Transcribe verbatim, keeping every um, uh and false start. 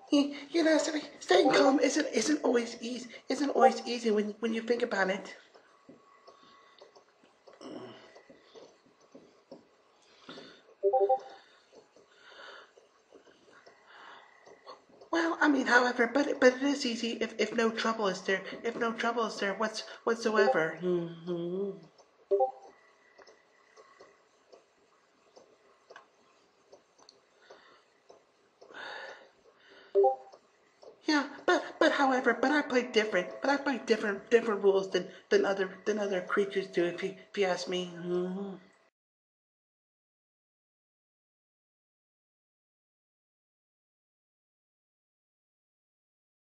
You, you know, staying calm isn't isn't always easy. Isn't always easy when when you think about it. Well, I mean, however, but but it is easy if, if no trouble is there. If no trouble is there, what's whatsoever. Mm-hmm. Yeah, but but however, but I play different. But I play different different rules than than other than other creatures do. If you if you ask me. Mm-hmm.